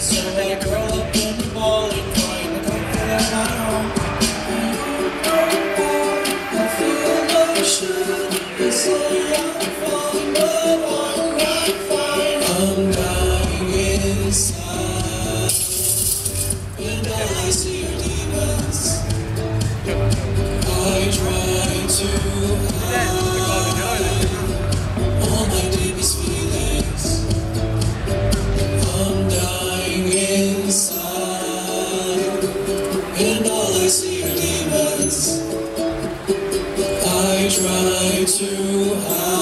So I curl up in the ball and find the comfort of my home. I feel like I should. They say I'm fine, but I'm not fine. I'm dying inside, and all I see are demons. I try to hide all my deepest feelings. I'm dying inside, and all I see are demons. I try to hide.